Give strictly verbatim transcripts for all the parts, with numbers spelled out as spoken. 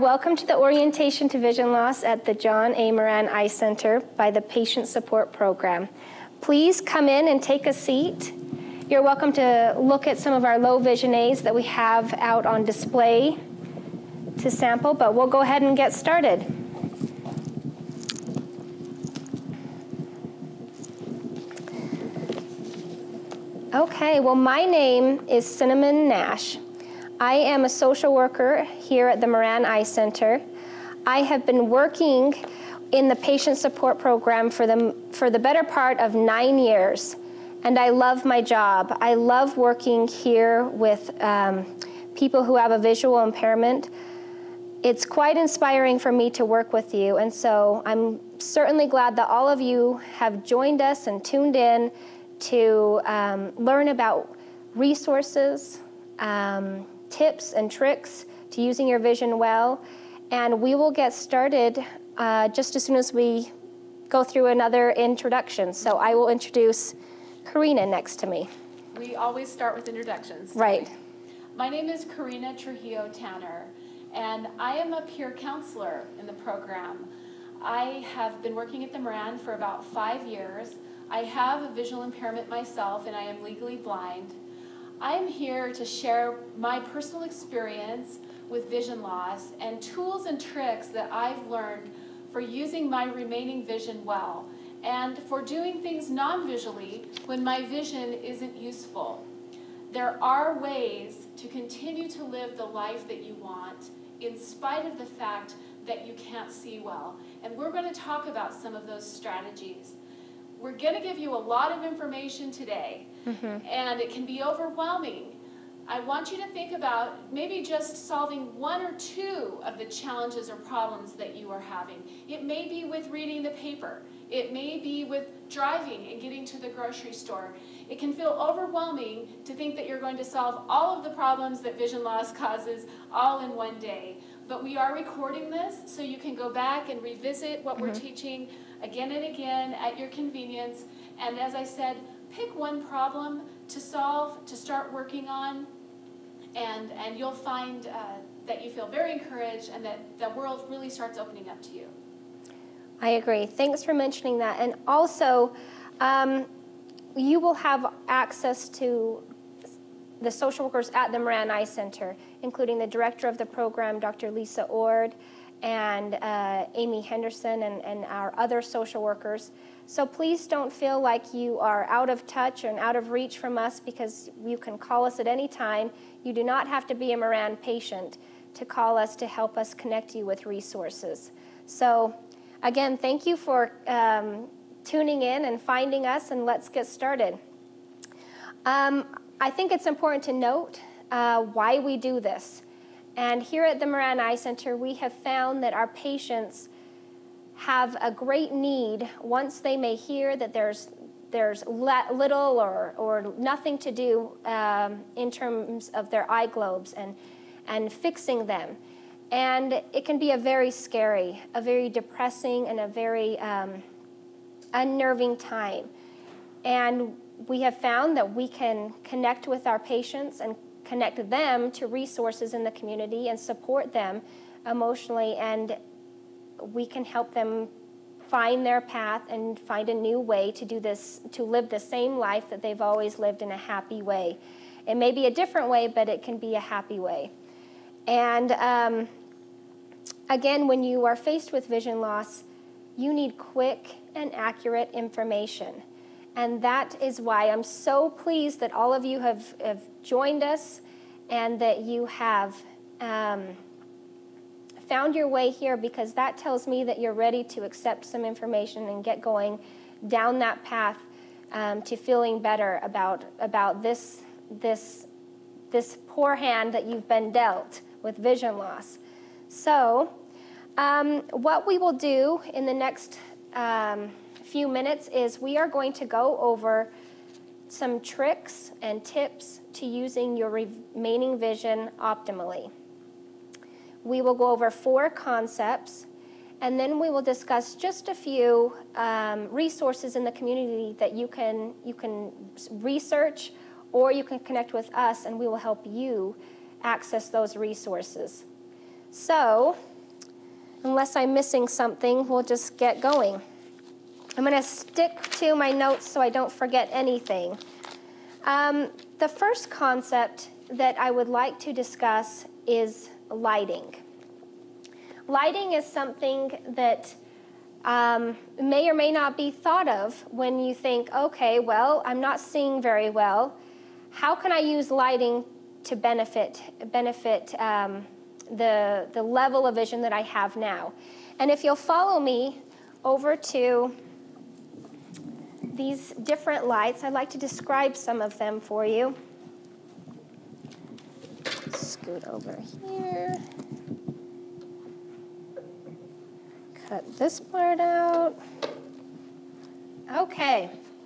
welcome to the Orientation to Vision Loss at the John A. Moran Eye Center by the Patient Support Program. Please come in and take a seat. You're welcome to look at some of our low vision aids that we have out on display to sample, but we'll go ahead and get started. Okay, well, my name is Cinnamon Nash. I am a social worker here at the Moran Eye Center. I have been working in the patient support program for the, for the better part of nine years, and I love my job. I love working here with um, people who have a visual impairment. It's quite inspiring for me to work with you, and so I'm certainly glad that all of you have joined us and tuned in to um, learn about resources, um, tips and tricks to using your vision well. And we will get started uh, just as soon as we go through another introduction. So I will introduce Karina next to me. We always start with introductions. Right. My name is Karina Trujillo Tanner, and I am a peer counselor in the program. I have been working at the Moran for about five years. I have a visual impairment myself, and I am legally blind. I am here to share my personal experience with vision loss and tools and tricks that I've learned for using my remaining vision well and for doing things non-visually when my vision isn't useful. There are ways to continue to live the life that you want in spite of the fact that you can't see well. And we're going to talk about some of those strategies. We're going to give you a lot of information today, mm-hmm. and it can be overwhelming. I want you to think about maybe just solving one or two of the challenges or problems that you are having. It may be with reading the paper. It may be with driving and getting to the grocery store. It can feel overwhelming to think that you're going to solve all of the problems that vision loss causes all in one day. But we are recording this so you can go back and revisit what mm-hmm. we're teaching again and again at your convenience. And as I said, pick one problem to solve, to start working on, and, and you'll find uh, that you feel very encouraged and that the world really starts opening up to you. I agree. Thanks for mentioning that. And also, um, you will have access to the social workers at the Moran Eye Center, including the director of the program, Doctor Lisa Ord, and uh, Amy Henderson, and, and our other social workers. So please don't feel like you are out of touch and out of reach from us, because you can call us at any time. You do not have to be a Moran patient to call us to help us connect you with resources. So again, thank you for um, tuning in and finding us, and let's get started. Um, I think it's important to note uh, why we do this. And here at the Moran Eye Center, we have found that our patients have a great need once they may hear that there's, there's little or, or nothing to do um, in terms of their eye globes and, and fixing them. And it can be a very scary, a very depressing, and a very um, unnerving time. And we have found that we can connect with our patients and connect them to resources in the community and support them emotionally, and we can help them find their path and find a new way to do this, to live the same life that they've always lived in a happy way. It may be a different way, but it can be a happy way. And um, again, when you are faced with vision loss, you need quick and accurate information. And that is why I'm so pleased that all of you have, have joined us and that you have um, found your way here, because that tells me that you're ready to accept some information and get going down that path um, to feeling better about, about this, this, this poor hand that you've been dealt with vision loss. So um, what we will do in the next um, few minutes is we are going to go over some tricks and tips to using your remaining vision optimally. We will go over four concepts, and then we will discuss just a few um, resources in the community that you can, you can research, or you can connect with us and we will help you access those resources. So unless I'm missing something, we'll just get going. I'm going to stick to my notes so I don't forget anything. Um, the first concept that I would like to discuss is lighting. Lighting is something that um, may or may not be thought of when you think, okay, well, I'm not seeing very well. How can I use lighting to benefit benefit um, the, the level of vision that I have now? And if you'll follow me over to these different lights, I'd like to describe some of them for you. Scoot over here. Cut this part out. Okay.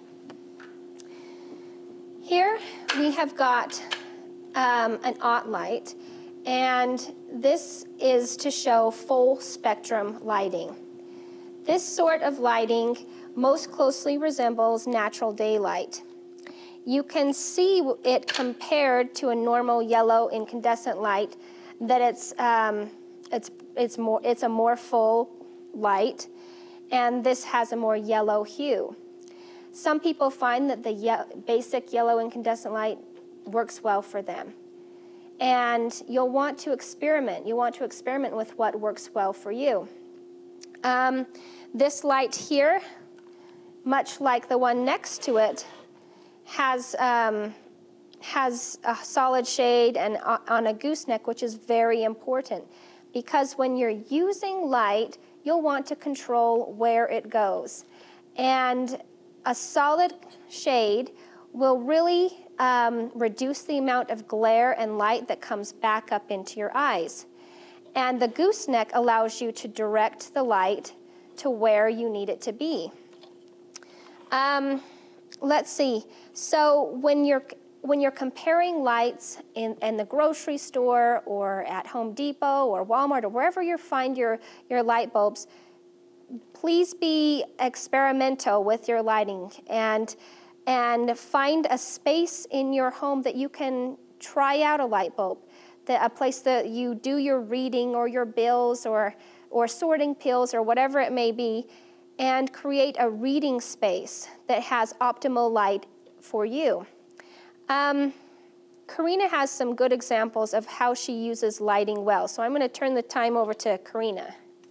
Here we have got um, an aught light, and this is to show full spectrum lighting. This sort of lighting most closely resembles natural daylight. You can see it compared to a normal yellow incandescent light that it's um, it's it's more it's a more full light, and this has a more yellow hue. Some people find that the ye basic yellow incandescent light works well for them, and you'll want to experiment. You want to experiment with what works well for you. Um, this light here, much like the one next to it, has um, has a solid shade and on a gooseneck, which is very important, because when you're using light, you'll want to control where it goes. And a solid shade will really um, reduce the amount of glare and light that comes back up into your eyes. And the gooseneck allows you to direct the light to where you need it to be. Um, let's see. So when you're when you're comparing lights in, in the grocery store or at Home Depot or Walmart or wherever you find your, your light bulbs, please be experimental with your lighting and, and find a space in your home that you can try out a light bulb, that, a place that you do your reading or your bills or, or sorting pills or whatever it may be, and create a reading space that has optimal light for you. Um, Karina has some good examples of how she uses lighting well, so I'm going to turn the time over to Karina.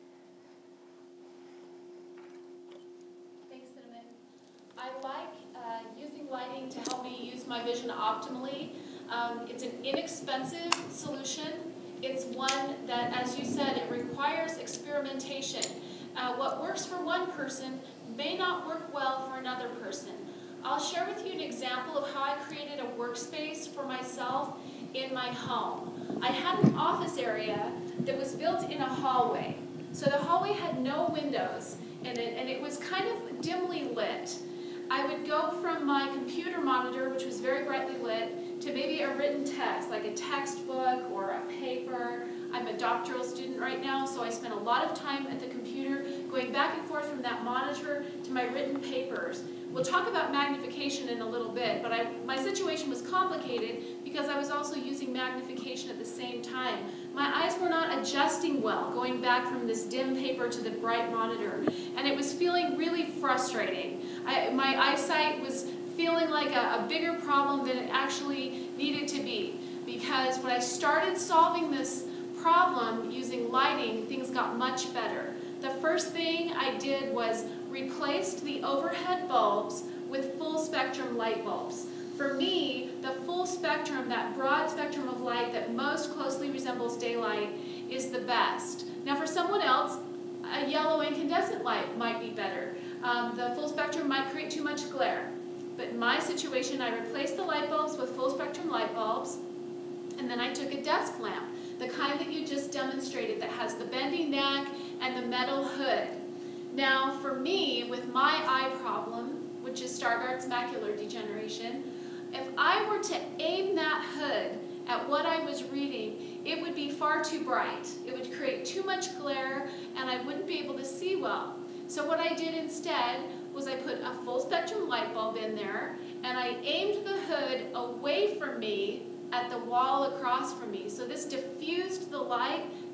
Thanks, Cinnamon. I like uh, using lighting to help me use my vision optimally. Um, it's an inexpensive solution. It's one that, as you said, it requires experimentation. Uh, what works for one person may not work well for another person. I'll share with you an example of how I created a workspace for myself in my home. I had an office area that was built in a hallway. So the hallway had no windows in it, and it was kind of dimly lit. I would go from my computer monitor, which was very brightly lit, to maybe a written text, like a textbook or a paper. I'm a doctoral student right now, so I spend a lot of time at the computer going back and forth from that monitor to my written papers. We'll talk about magnification in a little bit, but I, my situation was complicated because I was also using magnification at the same time. My eyes were not adjusting well, going back from this dim paper to the bright monitor, and it was feeling really frustrating. I, my eyesight was feeling like a, a bigger problem than it actually needed to be, because when I started solving this problem using lighting, things got much better. The first thing I did was replaced the overhead bulbs with full spectrum light bulbs. For me, the full spectrum, that broad spectrum of light that most closely resembles daylight, is the best. Now for someone else, a yellow incandescent light might be better. Um, the full spectrum might create too much glare. But in my situation, I replaced the light bulbs with full spectrum light bulbs, and then I took a desk lamp, the kind that you just demonstrated, that has the bendy neck and the metal hood. Now, for me, with my eye problem, which is Stargardt's macular degeneration, if I were to aim that hood at what I was reading, it would be far too bright. It would create too much glare, and I wouldn't be able to see well. So what I did instead was I put a full spectrum light bulb in there, and I aimed the hood away from me at the wall across from me. So this diffused the light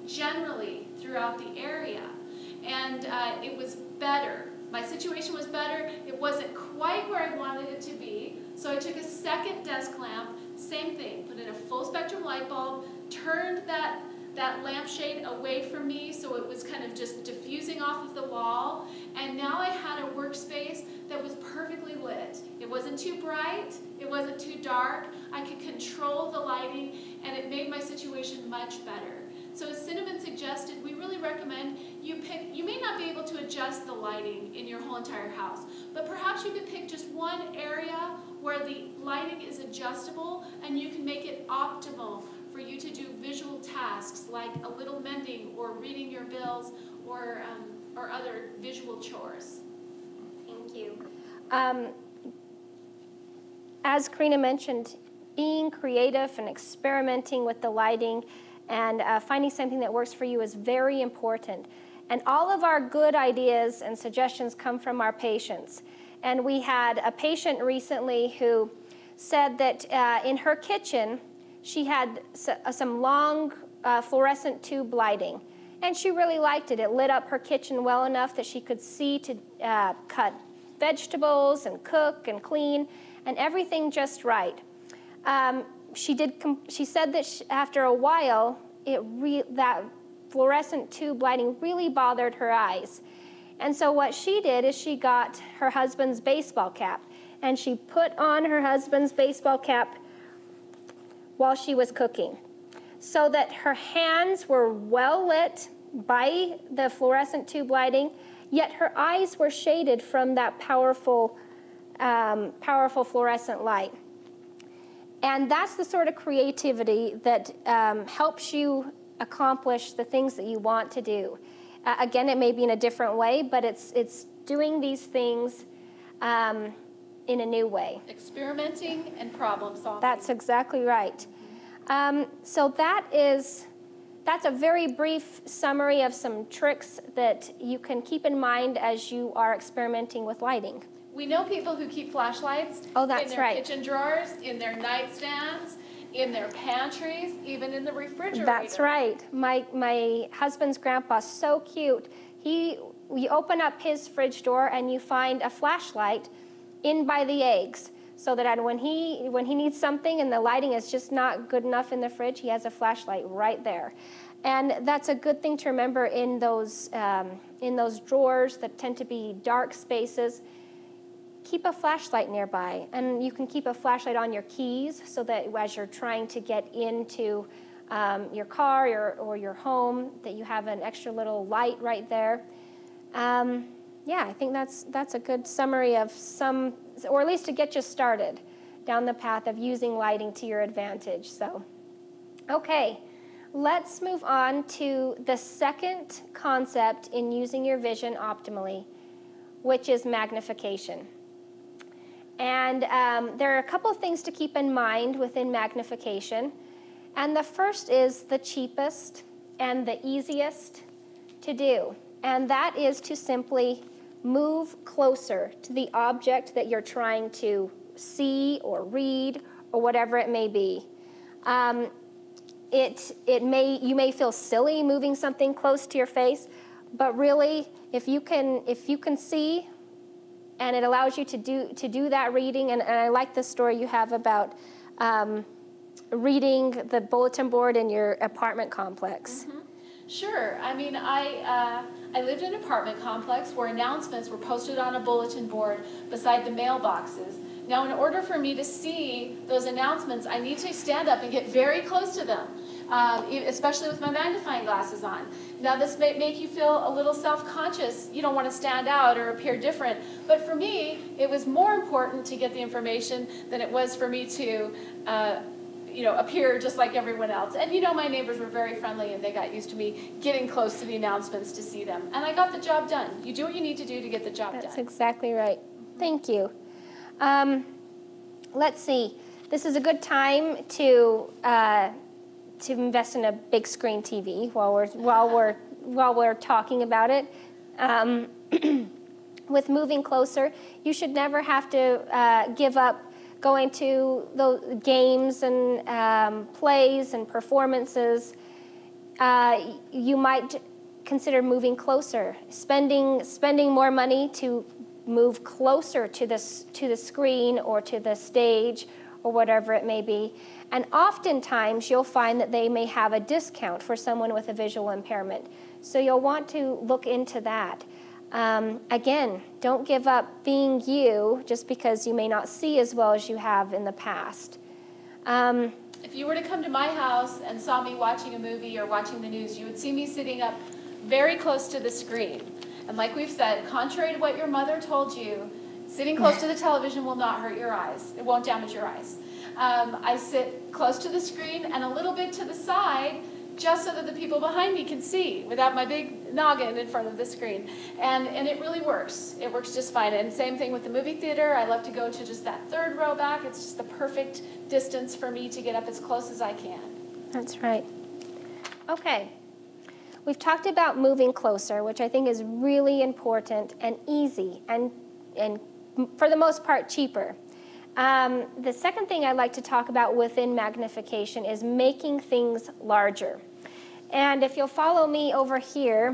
generally throughout the area. And uh, it was better. My situation was better. It wasn't quite where I wanted it to be. So I took a second desk lamp, same thing, put in a full spectrum light bulb, turned that, that lampshade away from me so it was kind of just diffusing off of the wall. And now I had a workspace that was perfectly lit. It wasn't too bright. It wasn't too dark. I could control the lighting, and it made my situation much better. So as Cinnamon suggested, we really recommend you pick, you may not be able to adjust the lighting in your whole entire house, but perhaps you could pick just one area where the lighting is adjustable and you can make it optimal for you to do visual tasks like a little mending or reading your bills or, um, or other visual chores. Thank you. Um, as Karina mentioned, being creative and experimenting with the lighting and uh, finding something that works for you is very important. And all of our good ideas and suggestions come from our patients. And we had a patient recently who said that uh, in her kitchen, she had some long uh, fluorescent tube lighting. And she really liked it. It lit up her kitchen well enough that she could see to uh, cut vegetables and cook and clean and everything just right. Um, She did. She said that she, after a while, it re, that fluorescent tube lighting really bothered her eyes, and so what she did is she got her husband's baseball cap, and she put on her husband's baseball cap while she was cooking, so that her hands were well lit by the fluorescent tube lighting, yet her eyes were shaded from that powerful, um, powerful fluorescent light. And that's the sort of creativity that um, helps you accomplish the things that you want to do. Uh, again, it may be in a different way, but it's, it's doing these things um, in a new way. Experimenting and problem solving. That's exactly right. Um, so that is, that's a very brief summary of some tricks that you can keep in mind as you are experimenting with lighting. We know people who keep flashlights oh, that's in their right. kitchen drawers, in their nightstands, in their pantries, even in the refrigerator. That's right. My, my husband's grandpa's so cute. He, you open up his fridge door and you find a flashlight in by the eggs, so that when he, when he needs something and the lighting is just not good enough in the fridge, he has a flashlight right there. And that's a good thing to remember in those, um, in those drawers that tend to be dark spaces. Keep a flashlight nearby, and you can keep a flashlight on your keys so that as you're trying to get into um, your car or, or your home, that you have an extra little light right there. Um, yeah, I think that's that's a good summary of some, or at least to get you started down the path of using lighting to your advantage. So, okay, let's move on to the second concept in using your vision optimally, which is magnification. And um, there are a couple of things to keep in mind within magnification. And the first is the cheapest and the easiest to do. And that is to simply move closer to the object that you're trying to see or read or whatever it may be. Um, it, it may, you may feel silly moving something close to your face, but really, if you can, if you can see, and it allows you to do, to do that reading. And, and I like the story you have about um, reading the bulletin board in your apartment complex. Mm-hmm. Sure. I mean, I, uh, I lived in an apartment complex where announcements were posted on a bulletin board beside the mailboxes. Now, in order for me to see those announcements, I need to stand up and get very close to them, uh, especially with my magnifying glasses on. Now, this may make you feel a little self-conscious. You don't want to stand out or appear different. But for me, it was more important to get the information than it was for me to uh, you know, appear just like everyone else. And, you know, my neighbors were very friendly, and they got used to me getting close to the announcements to see them. And I got the job done. You do what you need to do to get the job That's done. That's exactly right. Thank you. Um, let's see. This is a good time to uh, to invest in a big screen T V while we're while we're while we're talking about it. Um, with moving closer, you should never have to uh, give up going to the games and um, plays and performances Uh, you might consider moving closer, spending, spending more money to move closer to the, to the screen or to the stage or whatever it may be. And oftentimes you'll find that they may have a discount for someone with a visual impairment. So you'll want to look into that. Um, again, don't give up being you just because you may not see as well as you have in the past. Um, if you were to come to my house and saw me watching a movie or watching the news, you would see me sitting up very close to the screen. And like we've said, contrary to what your mother told you, sitting close to the television will not hurt your eyes. It won't damage your eyes. Um, I sit close to the screen and a little bit to the side just so that the people behind me can see without my big noggin in front of the screen. And, and it really works. It works just fine. And same thing with the movie theater. I love to go to just that third row back. It's just the perfect distance for me to get up as close as I can. That's right. Okay. We've talked about moving closer, which I think is really important and easy and, and for the most part, cheaper. Um, the second thing I'd like to talk about within magnification is making things larger. And if you'll follow me over here,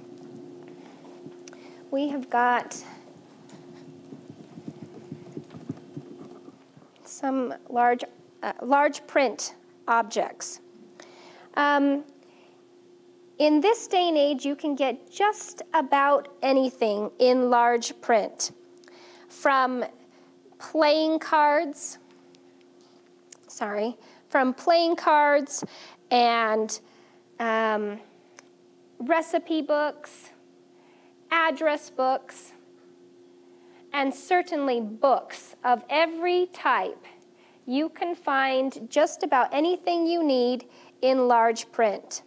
we have got some large, uh, large print objects. Um, in this day and age, you can get just about anything in large print, from playing cards, sorry, from playing cards and um, recipe books, address books, and certainly books of every type. You can find just about anything you need in large print.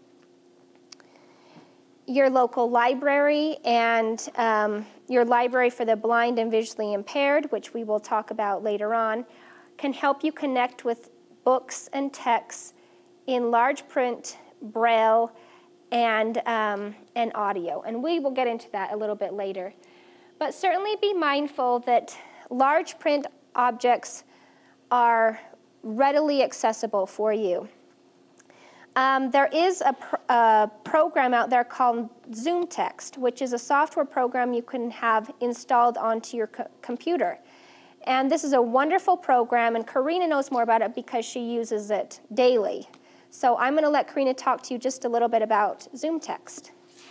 Your local library and um, your library for the blind and visually impaired, which we will talk about later on, can help you connect with books and texts in large print, braille, and, um, and audio. And we will get into that a little bit later. But certainly be mindful that large print objects are readily accessible for you. Um, there is a, pr a program out there called ZoomText, which is a software program you can have installed onto your co computer. And this is a wonderful program, and Karina knows more about it because she uses it daily. So I'm going to let Karina talk to you just a little bit about ZoomText.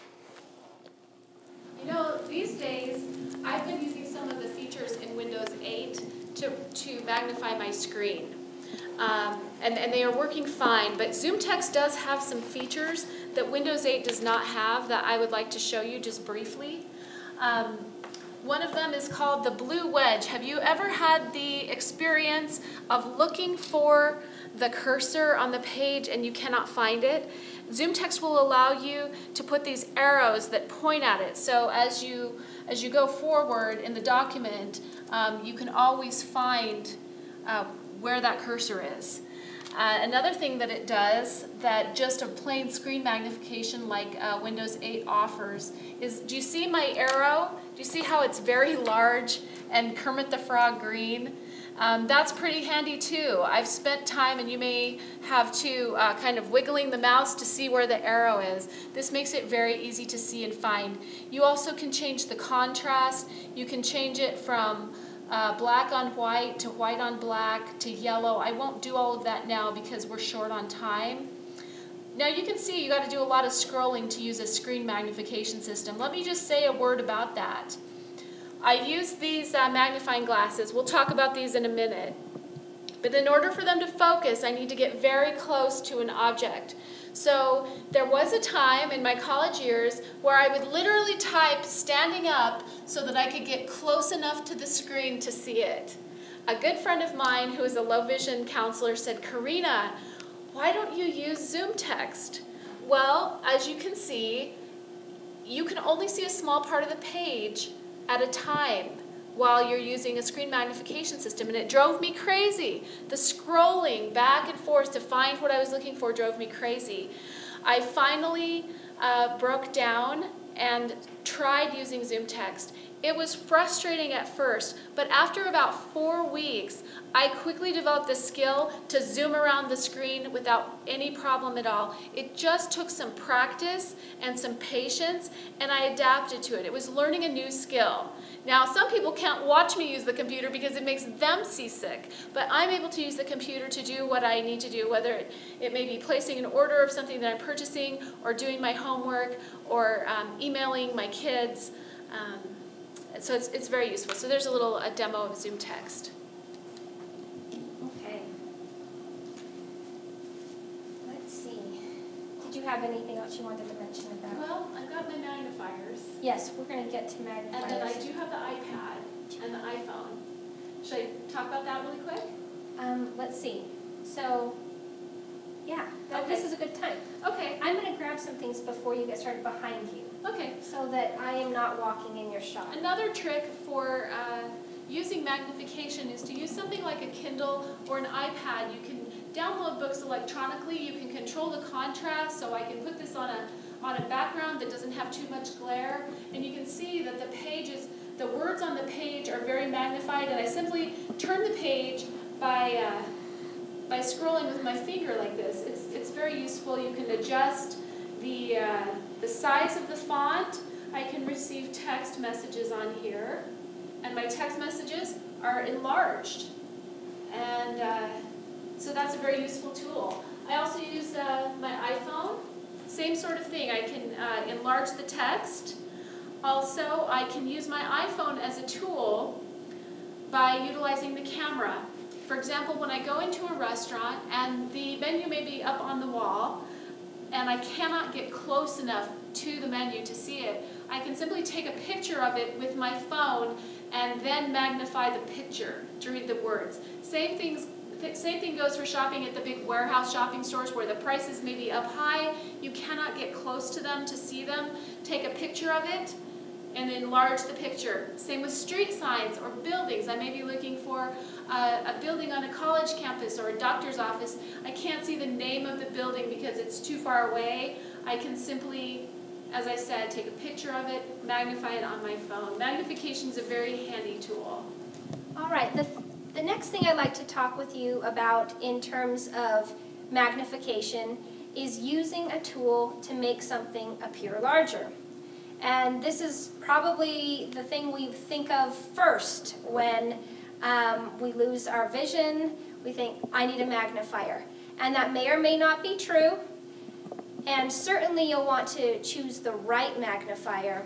You know, these days, I've been using some of the features in Windows eight to, to magnify my screen. Um, and, and they are working fine, but ZoomText does have some features that Windows eight does not have that I would like to show you just briefly. Um, one of them is called the blue wedge. Have you ever had the experience of looking for the cursor on the page and you cannot find it? ZoomText will allow you to put these arrows that point at it. So as you, as you go forward in the document, um, you can always find uh, where that cursor is. Uh, another thing that it does that just a plain screen magnification like uh, Windows eight offers is, do you see my arrow? Do you see how it's very large and Kermit the Frog green? Um, that's pretty handy too. I've spent time, and you may have to, uh, kind of wiggling the mouse to see where the arrow is. This makes it very easy to see and find. You also can change the contrast. You can change it from Uh, black on white to white on black to yellow. I won't do all of that now because we're short on time. Now you can see you got to do a lot of scrolling to use a screen magnification system. Let me just say a word about that. I use these uh, magnifying glasses. We'll talk about these in a minute. But in order for them to focus, I need to get very close to an object. So there was a time in my college years where I would literally type standing up so that I could get close enough to the screen to see it. A good friend of mine who is a low vision counselor said, "Karina, why don't you use ZoomText?" Well, as you can see, you can only see a small part of the page at a time while you're using a screen magnification system, and it drove me crazy. The scrolling back and forth to find what I was looking for drove me crazy. I finally uh, broke down and tried using Zoom Text. It was frustrating at first, but after about four weeks, I quickly developed the skill to zoom around the screen without any problem at all. It just took some practice and some patience, and I adapted to it. It was learning a new skill. Now, some people can't watch me use the computer because it makes them seasick, but I'm able to use the computer to do what I need to do, whether it, it may be placing an order of something that I'm purchasing, or doing my homework, or um, emailing my kids. Um, So it's, it's very useful. So there's a little a demo of Zoom Text. Okay. Let's see. Did you have anything else you wanted to mention about? Well, I've got my magnifiers. Yes, we're going to get to magnifiers. And then I do have the iPad and the iPhone. Should I talk about that really quick? Um, let's see. So, yeah, that, Okay. this is a good time. Okay. I'm going to grab some things before you get started behind you, Okay. so that I am not walking in your shop. Another trick for uh, using magnification is to use something like a Kindle or an iPad. You can download books electronically. You can control the contrast, so I can put this on a on a background that doesn't have too much glare, and you can see that the pages, the words on the page are very magnified, and I simply turn the page by uh, by scrolling with my finger like this. It's it's very useful. You can adjust the uh, the size of the font. I can receive text messages on here, and my text messages are enlarged, and uh, so that's a very useful tool. I also use uh, my iPhone. Same sort of thing. I can uh, enlarge the text. Also, I can use my iPhone as a tool by utilizing the camera. For example, when I go into a restaurant and the menu may be up on the wall, and I cannot get close enough to the menu to see it, I can simply take a picture of it with my phone and then magnify the picture to read the words. Same things, same thing goes for shopping at the big warehouse shopping stores where the prices may be up high. You cannot get close to them to see them. Take a picture of it and enlarge the picture. Same with street signs or buildings. I may be looking for a, a building on a college campus or a doctor's office. I can't see the name of the building because it's too far away. I can simply, as I said, take a picture of it, magnify it on my phone. Magnification is a very handy tool. All right, the, the next thing I'd like to talk with you about in terms of magnification is using a tool to make something appear larger. And this is probably the thing we think of first when um, we lose our vision. We think, I need a magnifier. And that may or may not be true. And certainly you'll want to choose the right magnifier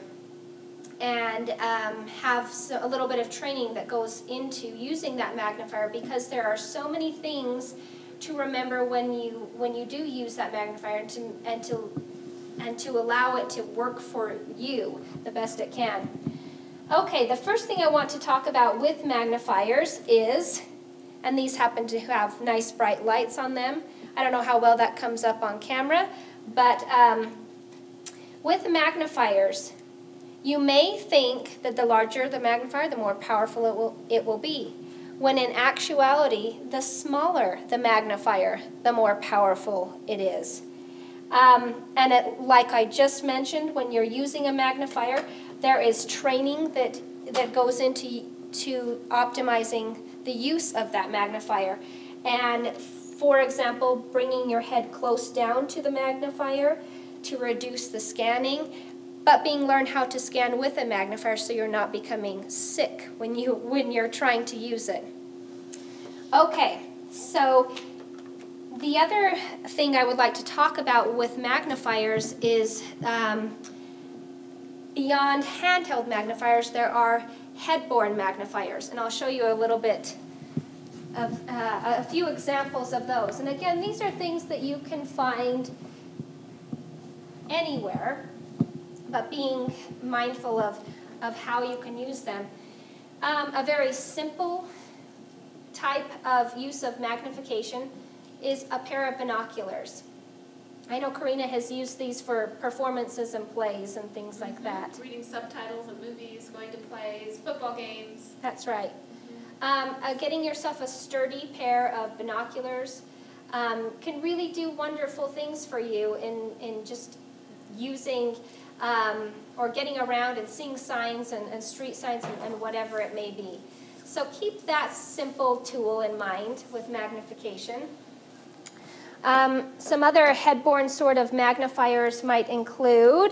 and um, have so, a little bit of training that goes into using that magnifier, because there are so many things to remember when you when you do use that magnifier, and to and to and to allow it to work for you the best it can. Okay, the first thing I want to talk about with magnifiers is, and these happen to have nice bright lights on them. I don't know how well that comes up on camera, but um, with magnifiers, you may think that the larger the magnifier, the more powerful it will, it will be, when in actuality, the smaller the magnifier, the more powerful it is. Um, and it, like I just mentioned, when you're using a magnifier, there is training that, that goes into to optimizing the use of that magnifier. And for example, bringing your head close down to the magnifier to reduce the scanning, but being learned how to scan with a magnifier so you're not becoming sick when, you, when you're trying to use it. Okay, so the other thing I would like to talk about with magnifiers is um, beyond handheld magnifiers, there are head-borne magnifiers, and I'll show you a little bit of uh, a few examples of those. And again, these are things that you can find anywhere, but being mindful of, of how you can use them. Um, a very simple type of use of magnification is a pair of binoculars. I know Karina has used these for performances and plays and things like that. Reading subtitles of movies, going to plays, football games. That's right. Um, uh, getting yourself a sturdy pair of binoculars um, can really do wonderful things for you in, in just using um, or getting around and seeing signs and, and street signs and, and whatever it may be. So keep that simple tool in mind with magnification. Um, some other head-borne sort of magnifiers might include,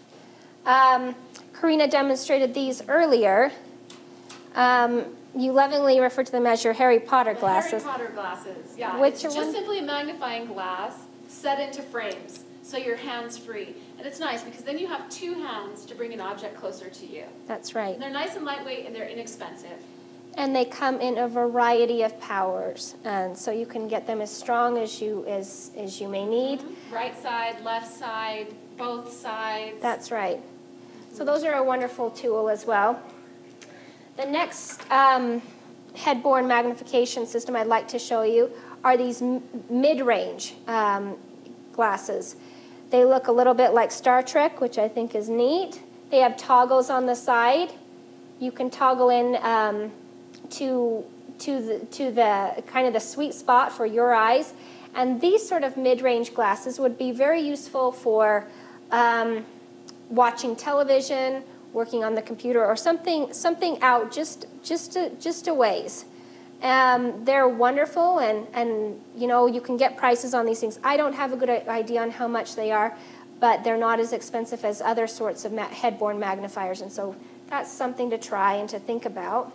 um, Karina demonstrated these earlier. Um, you lovingly refer to them as your Harry Potter the glasses. Harry Potter glasses, yeah. Which it's are just one? simply a magnifying glass set into frames, so you're hands-free. And it's nice because then you have two hands to bring an object closer to you. That's right. And they're nice and lightweight and they're inexpensive. And they come in a variety of powers, and so you can get them as strong as you as as you may need. Mm-hmm. Right side, left side, both sides. That's right. So those are a wonderful tool as well. The next um, head-borne magnification system I'd like to show you are these m- mid-range um, glasses. They look a little bit like Star Trek, which I think is neat. They have toggles on the side. You can toggle in um, to to the to the kind of the sweet spot for your eyes, and these sort of mid-range glasses would be very useful for um, watching television, working on the computer, or something something out just just a, just a ways. Um, they're wonderful, and and you know you can get prices on these things. I don't have a good idea on how much they are, but they're not as expensive as other sorts of ma- head-borne magnifiers, and so that's something to try and to think about.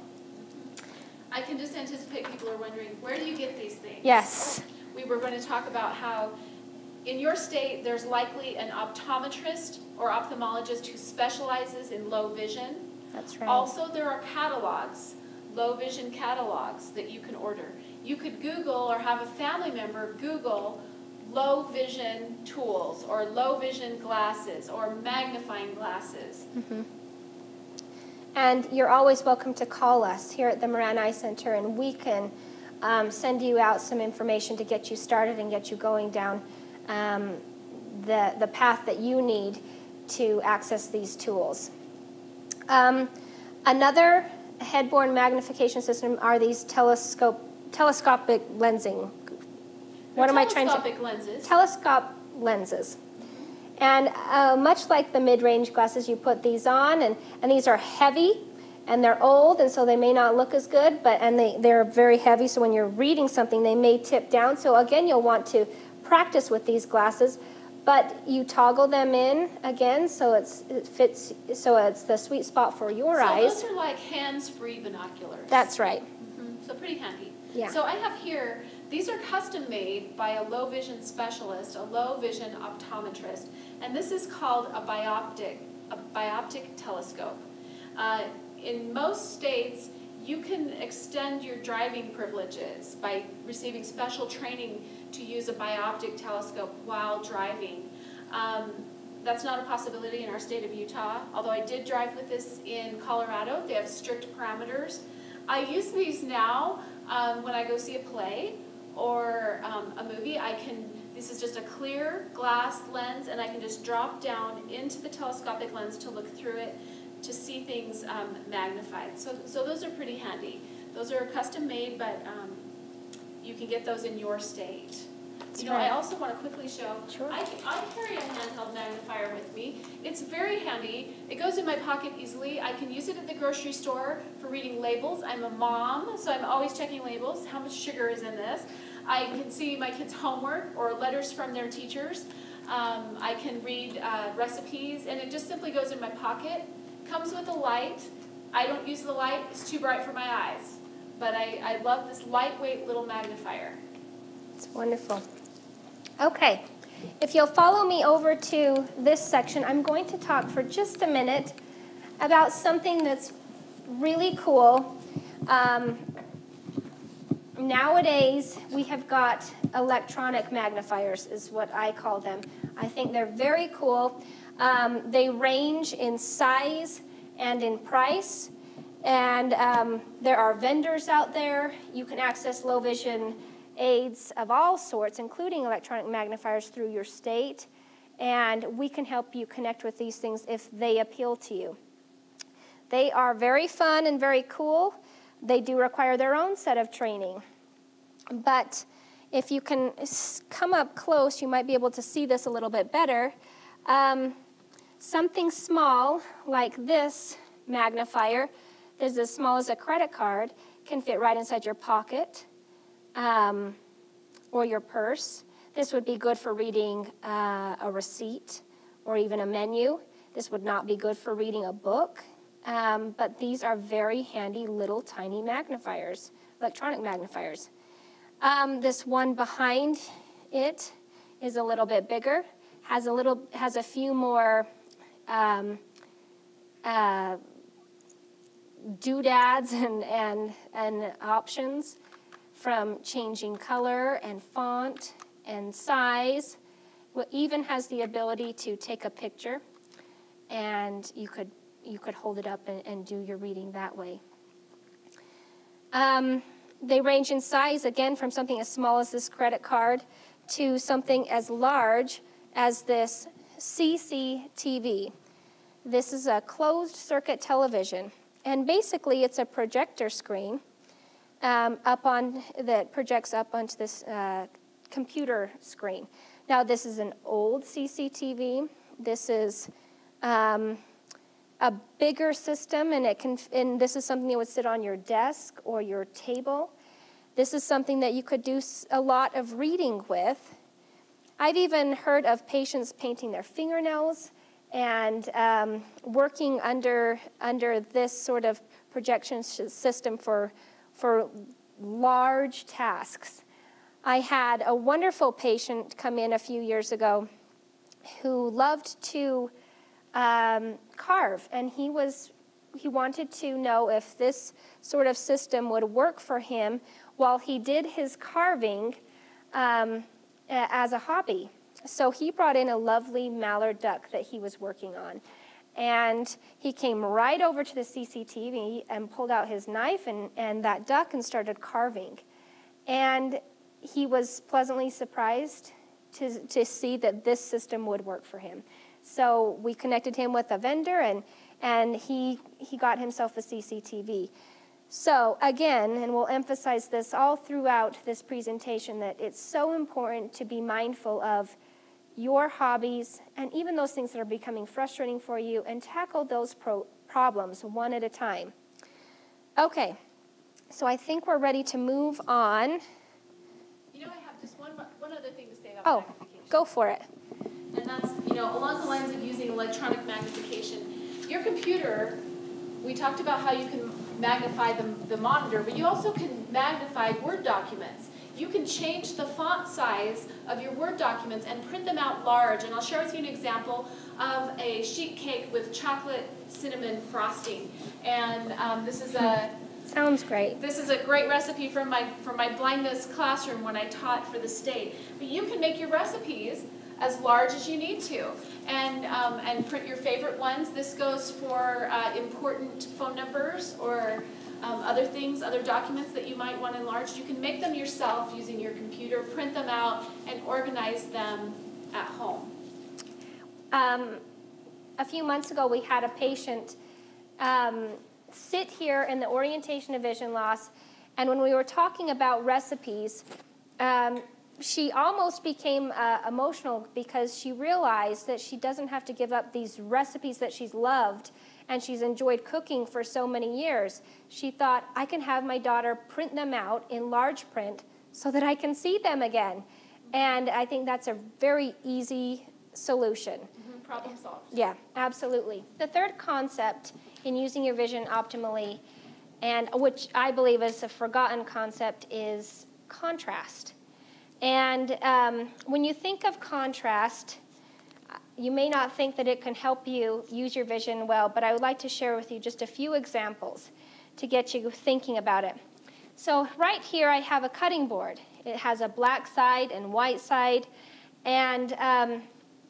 I can just anticipate people are wondering, where do you get these things? Yes. We were going to talk about how in your state there's likely an optometrist or ophthalmologist who specializes in low vision. That's right. Also, there are catalogs, low vision catalogs that you can order. You could Google or have a family member Google low vision tools or low vision glasses or magnifying glasses. Mm-hmm. And you're always welcome to call us here at the Moran Eye Center, and we can um, send you out some information to get you started and get you going down um, the, the path that you need to access these tools. Um, another head-borne magnification system are these telescope, telescopic lensing. What am I trying to? Telescopic lenses. Telescope lenses. And uh, much like the mid-range glasses, you put these on, and, and these are heavy, and they're old, and so they may not look as good, but and they, they're very heavy, so when you're reading something, they may tip down. So again, you'll want to practice with these glasses, but you toggle them in again so it's, it fits, so it's the sweet spot for your so eyes. So those are like hands-free binoculars. That's right. Mm-hmm. So pretty handy. Yeah. So I have here, these are custom made by a low vision specialist, a low vision optometrist, and this is called a bioptic, a bioptic telescope. Uh, in most states, you can extend your driving privileges by receiving special training to use a bioptic telescope while driving. Um, that's not a possibility in our state of Utah, although I did drive with this in Colorado. They have strict parameters. I use these now um, when I go see a play or um, a movie. I can, this is just a clear glass lens, and I can just drop down into the telescopic lens to look through it to see things um, magnified. So, so those are pretty handy. Those are custom made, but um, you can get those in your state. That's you know, right. I also want to quickly show, Sure. I, I carry a handheld magnifier with me. It's very handy. It goes in my pocket easily. I can use it at the grocery store for reading labels. I'm a mom, so I'm always checking labels. How much sugar is in this? I can see my kids' homework or letters from their teachers. Um, I can read uh, recipes, and it just simply goes in my pocket. Comes with a light. I don't use the light. It's too bright for my eyes. But I, I love this lightweight little magnifier. It's wonderful. Okay, if you'll follow me over to this section, I'm going to talk for just a minute about something that's really cool. Um, nowadays, we have got electronic magnifiers, is what I call them. I think they're very cool. Um, they range in size and in price, and um, there are vendors out there. You can access low vision aids of all sorts, including electronic magnifiers, through your state, and we can help you connect with these things if they appeal to you. They are very fun and very cool. They do require their own set of training, but if you can come up close, you might be able to see this a little bit better. Um, Something small like this magnifier, that's as small as a credit card, can fit right inside your pocket um, or your purse. This would be good for reading uh, a receipt or even a menu. This would not be good for reading a book, um, but these are very handy little tiny magnifiers, electronic magnifiers. Um, this one behind it is a little bit bigger, has a little, has a few more um, uh, doodads and, and, and options, from changing color and font and size. It even has the ability to take a picture, and you could you could hold it up and, and do your reading that way. Um, they range in size, again, from something as small as this credit card to something as large as this C C T V. This is a closed circuit television, and basically it's a projector screen um, up on that projects up onto this uh, computer screen. Now, this is an old C C T V. This is um, a bigger system, and it can. And this is something that would sit on your desk or your table. This is something that you could do a lot of reading with. I've even heard of patients painting their fingernails and um, working under under this sort of projection system for for large tasks. I had a wonderful patient come in a few years ago who loved to um, carve, and he was he wanted to know if this sort of system would work for him while he did his carving um, as a hobby. So he brought in a lovely mallard duck that he was working on, and he came right over to the C C T V and pulled out his knife and, and that duck and started carving. And he was pleasantly surprised to, to see that this system would work for him. So we connected him with a vendor, and, and he, he got himself a C C T V. So again, and we'll emphasize this all throughout this presentation, that it's so important to be mindful of your hobbies and even those things that are becoming frustrating for you, and tackle those pro problems one at a time. Okay, so I think we're ready to move on. You know, I have just one, one other thing to say about oh, magnification. Go for it. And that's, you know, along the lines of using electronic magnification. Your computer, we talked about how you can magnify the, the monitor, but you also can magnify Word documents. You can change the font size of your Word documents and print them out large. And I'll share with you an example of a sheet cake with chocolate cinnamon frosting. And um, this is a Sounds great. This is a great recipe from my from my blindness classroom when I taught for the state. But you can make your recipes as large as you need to, and um, and print your favorite ones. This goes for uh, important phone numbers or um, other things, other documents that you might want enlarged. You can make them yourself using your computer, print them out, and organize them at home. Um, a few months ago, we had a patient um, sit here in the orientation of vision loss, and when we were talking about recipes, um, she almost became uh, emotional because she realized that she doesn't have to give up these recipes that she's loved and she's enjoyed cooking for so many years. She thought, I can have my daughter print them out in large print so that I can see them again. And I think that's a very easy solution. Mm-hmm. Problem solved. Yeah, absolutely. The third concept in using your vision optimally, and which I believe is a forgotten concept, is contrast. And um, when you think of contrast, you may not think that it can help you use your vision well, but I would like to share with you just a few examples to get you thinking about it. So right here I have a cutting board. It has a black side and white side, and um,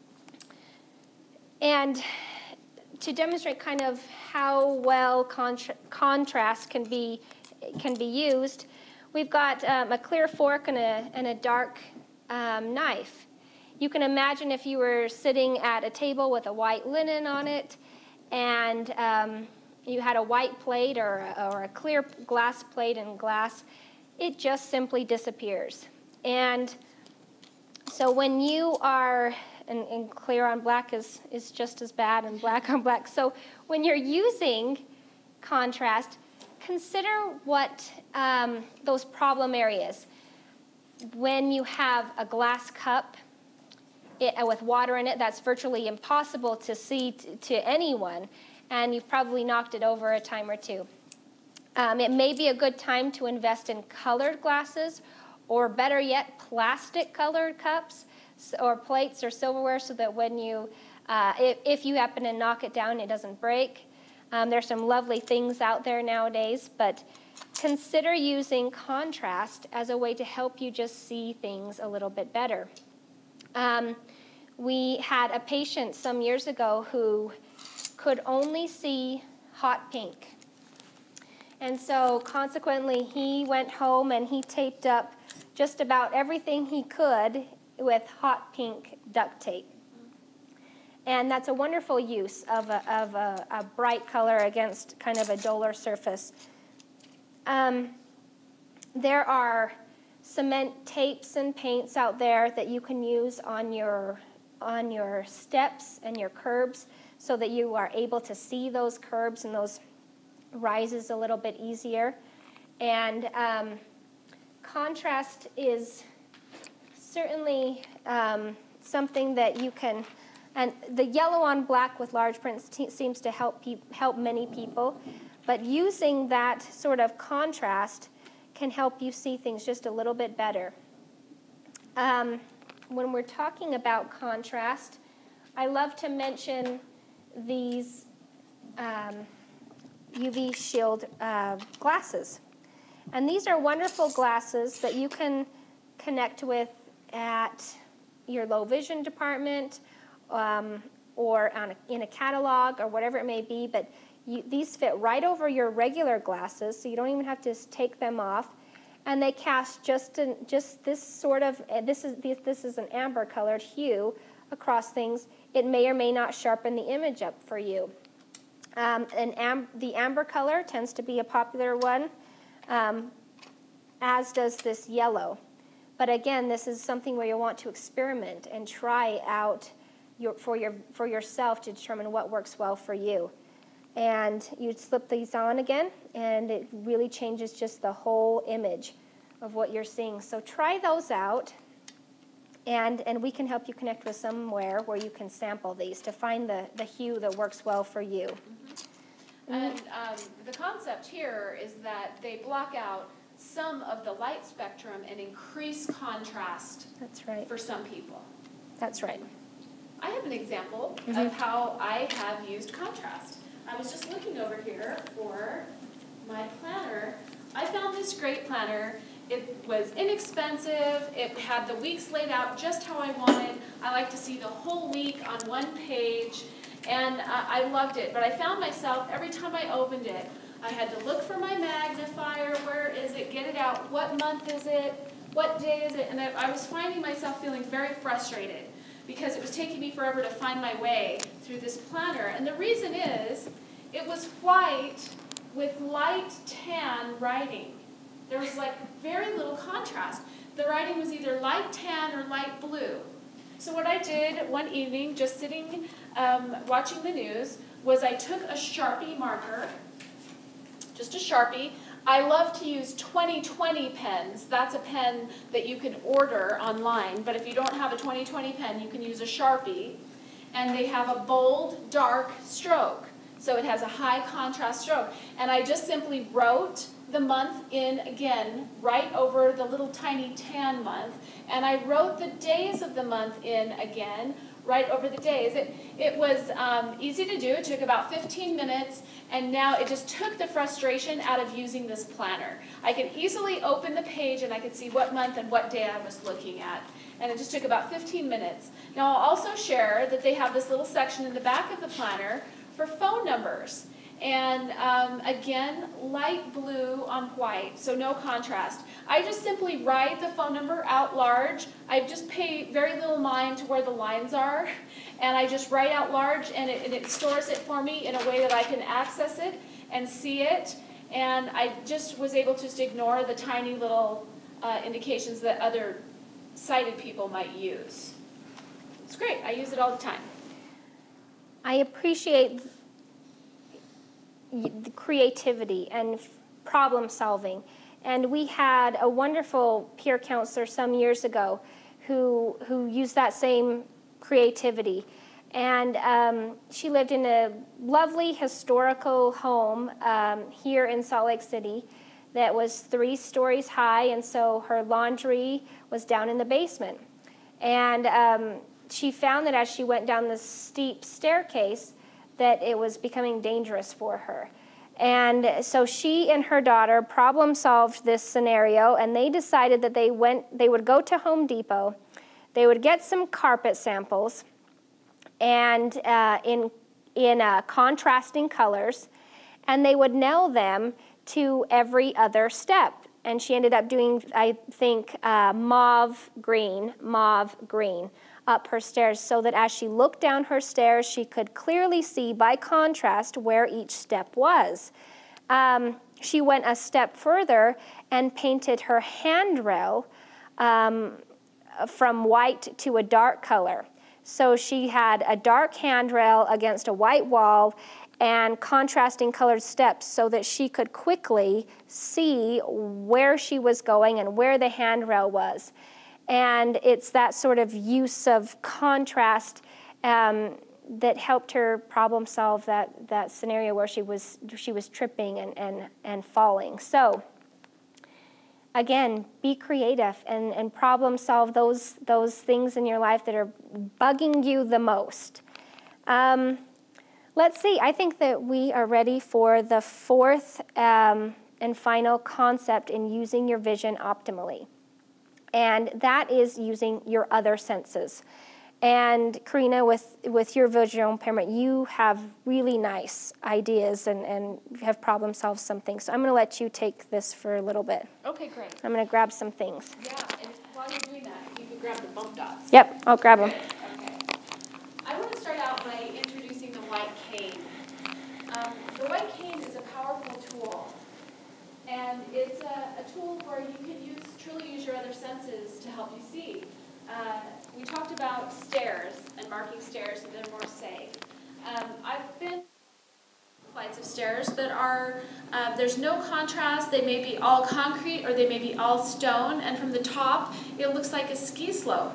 and to demonstrate kind of how well contra contrast can be can be used, we've got um, a clear fork and a, and a dark um, knife. You can imagine if you were sitting at a table with a white linen on it, and um, you had a white plate or a, or a clear glass plate and glass, it just simply disappears. And so when you are and, and clear on black is, is just as bad, and black on black. So when you're using contrast, consider what um, those problem areas. When you have a glass cup it, with water in it, that's virtually impossible to see t- to anyone, and you've probably knocked it over a time or two. Um, it may be a good time to invest in colored glasses, or better yet, plastic colored cups or plates or silverware, so that when you, uh, if, if you happen to knock it down, it doesn't break. Um, there's some lovely things out there nowadays, but consider using contrast as a way to help you just see things a little bit better. Um, we had a patient some years ago who could only see hot pink. And so consequently, he went home and he taped up just about everything he could with hot pink duct tape. And that's a wonderful use of a, of a, a bright color against kind of a duller surface. Um, there are cement tapes and paints out there that you can use on your, on your steps and your curbs so that you are able to see those curbs and those rises a little bit easier. And um, contrast is certainly um, something that you can, and the yellow on black with large print t- seems to help pe- help many people, but using that sort of contrast can help you see things just a little bit better. Um, when we're talking about contrast, I love to mention these um, U V shield uh, glasses. And these are wonderful glasses that you can connect with at your low vision department um, or on a, in a catalog or whatever it may be, but you, these fit right over your regular glasses, so you don't even have to take them off. And they cast just an, just this sort of, uh, this is this, this is an amber colored hue across things. It may or may not sharpen the image up for you. Um, and am, the amber color tends to be a popular one, um, as does this yellow. But again, this is something where you want to experiment and try out your, for, your, for yourself to determine what works well for you. And you slip these on again, and it really changes just the whole image of what you're seeing. So try those out, and, and we can help you connect with somewhere where you can sample these to find the, the hue that works well for you. Mm-hmm. And um, the concept here is that they block out some of the light spectrum and increase contrast. That's right. For some people. That's right. I have an example mm-hmm. of how I have used contrast. I was just looking over here for my planner. I found this great planner. It was inexpensive. It had the weeks laid out just how I wanted. I like to see the whole week on one page, and uh, I loved it. But I found myself, every time I opened it, I had to look for my magnifier. Where is it? Get it out. What month is it? What day is it? And I, I was finding myself feeling very frustrated because it was taking me forever to find my way through this planner. And the reason is, it was white with light tan writing. There was like very little contrast. The writing was either light tan or light blue. So what I did one evening, just sitting um, watching the news, was I took a Sharpie marker, just a Sharpie. I love to use twenty twenty pens. That's a pen that you can order online, but if you don't have a twenty twenty pen, you can use a Sharpie. And they have a bold, dark stroke. So it has a high contrast stroke. And I just simply wrote the month in again, right over the little tiny tan month. And I wrote the days of the month in again, right over the days. It, it was um, easy to do. It took about fifteen minutes. And now it just took the frustration out of using this planner. I could easily open the page and I could see what month and what day I was looking at. And it just took about fifteen minutes. Now I'll also share that they have this little section in the back of the planner for phone numbers. And um, again, light blue on white, so no contrast. I just simply write the phone number out large. I just pay very little mind to where the lines are. And I just write out large, and it, and it stores it for me in a way that I can access it and see it. And I just was able to just ignore the tiny little uh, indications that other sighted people might use. It's great. I use it all the time. I appreciate the creativity and problem solving. And we had a wonderful peer counselor some years ago who, who used that same creativity. And um, she lived in a lovely historical home um, here in Salt Lake City that was three stories high, and so her laundry was down in the basement. And um, she found that as she went down the steep staircase that it was becoming dangerous for her. And so she and her daughter problem solved this scenario, and they decided that they went they would go to Home Depot, they would get some carpet samples and uh, in in uh, contrasting colors, and they would nail them to every other step. And she ended up doing, I think, uh, mauve green, mauve green up her stairs, so that as she looked down her stairs, she could clearly see by contrast where each step was. Um, she went a step further and painted her handrail um, from white to a dark color. So she had a dark handrail against a white wall and contrasting colored steps so that she could quickly see where she was going and where the handrail was. And it's that sort of use of contrast um, that helped her problem solve that, that scenario where she was, she was tripping and, and, and falling. So again, be creative and, and problem solve those, those things in your life that are bugging you the most. Um, let's see, I think that we are ready for the fourth um, and final concept in using your vision optimally. And that is using your other senses. And Karina, with, with your visual impairment, you have really nice ideas and, and have problem solved some things. So I'm going to let you take this for a little bit. Okay, great. I'm going to grab some things. Yeah, and while you're doing that, you can grab the bump dots. Yep, I'll grab them. Okay. I want to start out by introducing the white cane. Um, the white cane is a powerful tool. And it's a, a tool where you can use, truly use your other senses to help you see. Uh, we talked about stairs and marking stairs so they're more safe. Um, I've been flights of stairs that are, uh, there's no contrast. They may be all concrete or they may be all stone, and from the top it looks like a ski slope.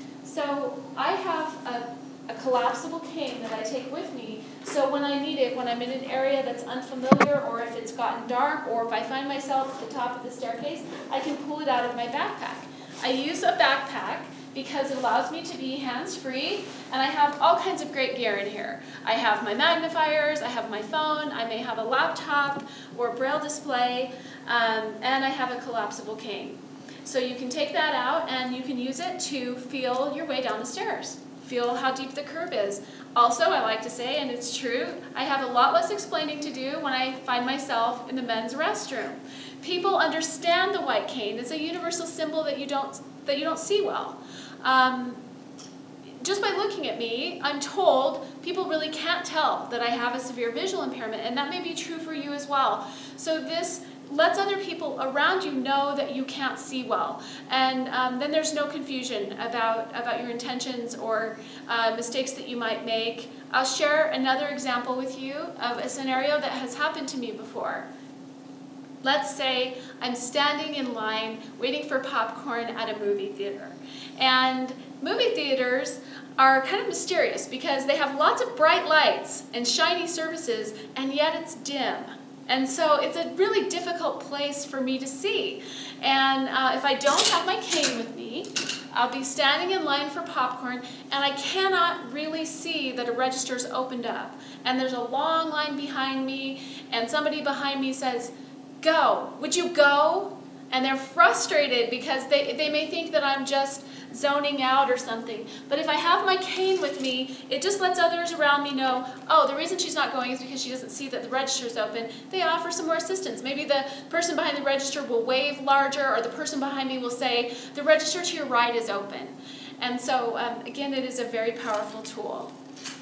So I have a, a collapsible cane that I take with me, so when I need it, when I'm in an area that's unfamiliar, or if it's gotten dark, or if I find myself at the top of the staircase, I can pull it out of my backpack. I use a backpack because it allows me to be hands-free, and I have all kinds of great gear in here. I have my magnifiers, I have my phone, I may have a laptop or a braille display, um, and I have a collapsible cane. So you can take that out and you can use it to feel your way down the stairs. Feel how deep the curb is. Also, I like to say, and it's true, I have a lot less explaining to do when I find myself in the men's restroom. People understand the white cane. It's a universal symbol that you don't, that you don't see well. Um, just by looking at me, I'm told people really can't tell that I have a severe visual impairment, and that may be true for you as well. So this lets other people around you know that you can't see well, and um, then there's no confusion about, about your intentions or uh, mistakes that you might make. I'll share another example with you of a scenario that has happened to me before. Let's say I'm standing in line waiting for popcorn at a movie theater. And movie theaters are kind of mysterious because they have lots of bright lights and shiny surfaces, and yet it's dim. And so it's a really difficult place for me to see. And uh, if I don't have my cane with me, I'll be standing in line for popcorn, and I cannot really see that a register's opened up. And there's a long line behind me, and somebody behind me says, "Go, would you go?" And they're frustrated because they, they may think that I'm just zoning out or something. But if I have my cane with me, it just lets others around me know, oh, the reason she's not going is because she doesn't see that the register is open. They offer some more assistance. Maybe the person behind the register will wave larger, or the person behind me will say, the register to your right is open. And so, um, again, it is a very powerful tool.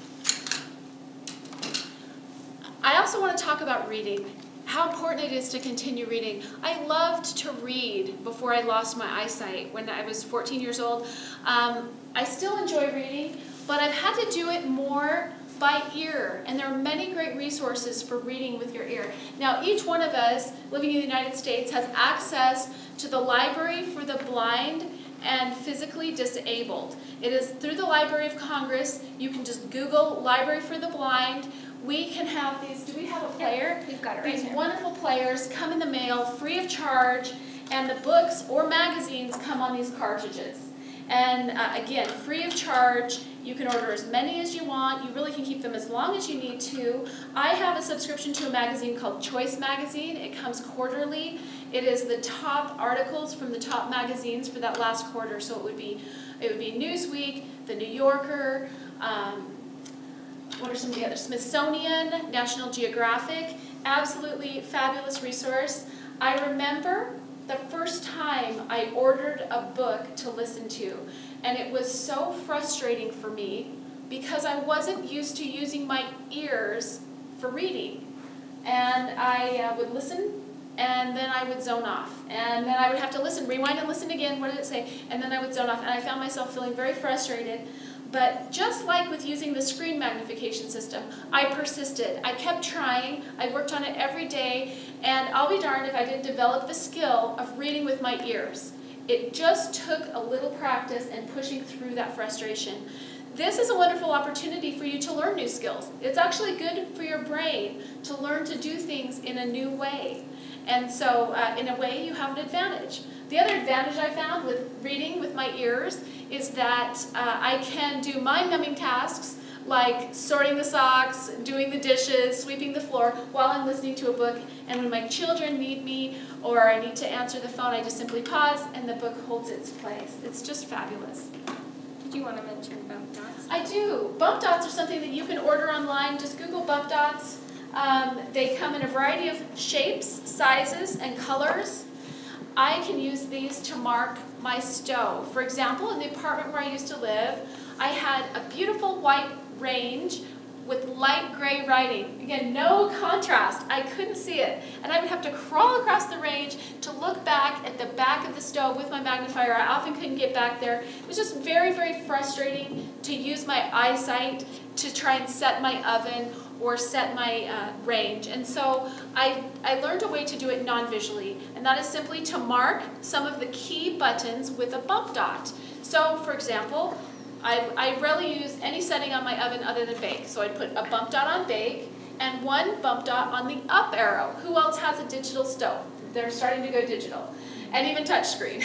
I also want to talk about reading. How important it is to continue reading. I loved to read before I lost my eyesight when I was fourteen years old. Um, I still enjoy reading, but I've had to do it more by ear, and there are many great resources for reading with your ear. Now, each one of us living in the United States has access to the Library for the Blind and Physically Disabled. It is through the Library of Congress. You can just Google Library for the Blind. We can have these, do we have a player? We've got it right These here. wonderful players come in the mail free of charge, and the books or magazines come on these cartridges. And uh, again, free of charge. You can order as many as you want. You really can keep them as long as you need to. I have a subscription to a magazine called Choice Magazine. It comes quarterly. It is the top articles from the top magazines for that last quarter. So it would be, it would be Newsweek, The New Yorker, um, what are some of the others? Smithsonian, National Geographic. Absolutely fabulous resource. I remember the first time I ordered a book to listen to, and it was so frustrating for me because I wasn't used to using my ears for reading. And I uh, would listen, and then I would zone off. And then I would have to listen, rewind and listen again, what did it say? And then I would zone off, and I found myself feeling very frustrated. But just like with using the screen magnification system, I persisted. I kept trying. I worked on it every day. And I'll be darned if I didn't develop the skill of reading with my ears. It just took a little practice and pushing through that frustration. This is a wonderful opportunity for you to learn new skills. It's actually good for your brain to learn to do things in a new way. And so uh, in a way, you have an advantage. The other advantage I found with reading with my ears is that uh, I can do mind-numbing tasks like sorting the socks, doing the dishes, sweeping the floor while I'm listening to a book. And when my children need me or I need to answer the phone, I just simply pause and the book holds its place. It's just fabulous. Did you want to mention bump dots? I do. Bump dots are something that you can order online. Just Google bump dots. Um, they come in a variety of shapes, sizes, and colors. I can use these to mark my stove. For example, in the apartment where I used to live, I had a beautiful white range with light gray writing. Again, no contrast. I couldn't see it. And I would have to crawl across the range to look back at the back of the stove with my magnifier. I often couldn't get back there. It was just very, very frustrating to use my eyesight to try and set my oven or set my uh, range. And so I, I learned a way to do it non-visually, and that is simply to mark some of the key buttons with a bump dot. So, for example, I, I rarely use any setting on my oven other than bake. So I'd put a bump dot on bake and one bump dot on the up arrow. Who else has a digital stove? They're starting to go digital. And even touchscreen.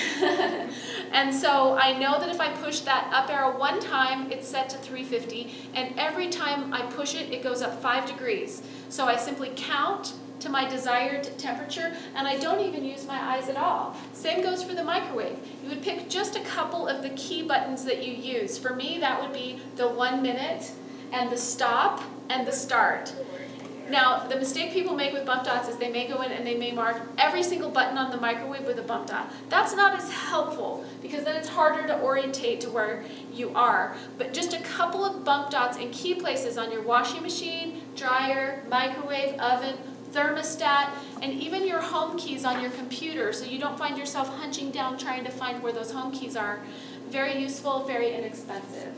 And so I know that if I push that up arrow one time, it's set to three fifty, and every time I push it, it goes up five degrees. So I simply count to my desired temperature, and I don't even use my eyes at all. Same goes for the microwave. You would pick just a couple of the key buttons that you use. For me, that would be the one minute, and the stop, and the start. Now, the mistake people make with bump dots is they may go in and they may mark every single button on the microwave with a bump dot. That's not as helpful because then it's harder to orientate to where you are. But just a couple of bump dots in key places on your washing machine, dryer, microwave, oven, thermostat, and even your home keys on your computer so you don't find yourself hunching down trying to find where those home keys are. Very useful, very inexpensive.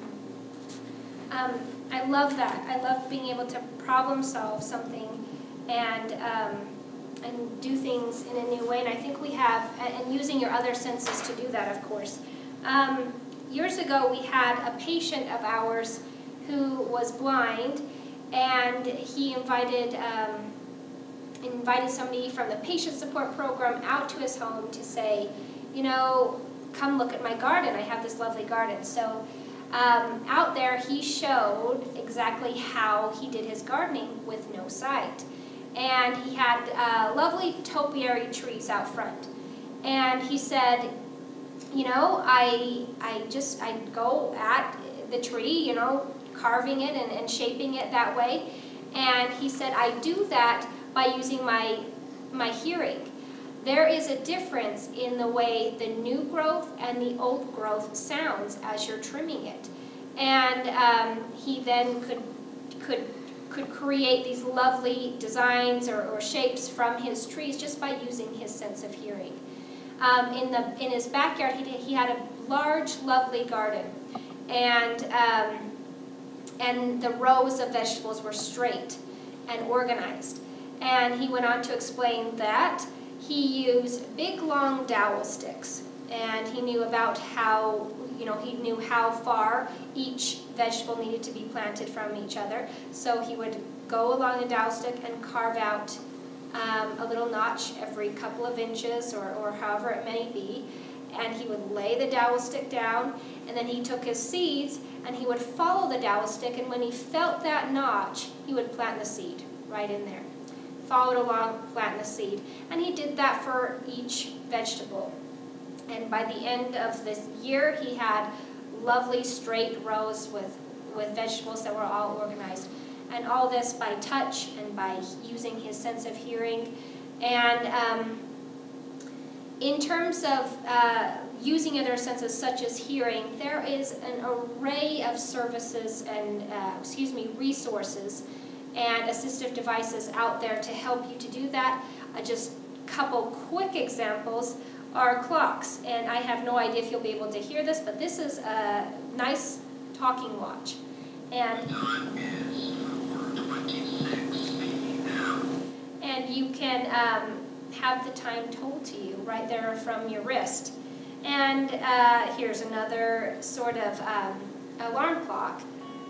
Um, I love that. I love being able to problem solve something and um, and do things in a new way. And I think we have, and using your other senses to do that, of course. Um, years ago, we had a patient of ours who was blind, and he invited um, invited somebody from the patient support program out to his home to say, you know, come look at my garden. I have this lovely garden. So. Um, out there, he showed exactly how he did his gardening with no sight. And he had uh, lovely topiary trees out front. And he said, you know, I, I just, I go at the tree, you know, carving it and, and shaping it that way. And he said, I do that by using my, my hearing. There is a difference in the way the new growth and the old growth sounds as you're trimming it. And um, he then could, could, could create these lovely designs or, or shapes from his trees just by using his sense of hearing. Um, in, the, in his backyard, he, he had a large, lovely garden, and um, and the rows of vegetables were straight and organized. And he went on to explain that he used big, long dowel sticks, and he knew about how, you know, he knew how far each vegetable needed to be planted from each other. So he would go along the dowel stick and carve out um, a little notch every couple of inches, or, or however it may be, and he would lay the dowel stick down, and then he took his seeds and he would follow the dowel stick, and when he felt that notch, he would plant the seed right in there. Followed along, plant the seed. And he did that for each vegetable. And by the end of this year, he had lovely straight rows with, with vegetables that were all organized. And all this by touch and by using his sense of hearing. And um, in terms of uh, using other senses such as hearing, there is an array of services and, uh, excuse me, resources and assistive devices out there to help you to do that. Uh, just a couple quick examples are clocks. And I have no idea if you'll be able to hear this, but this is a nice talking watch. And And you can um, have the time told to you right there from your wrist. And uh, here's another sort of um, alarm clock.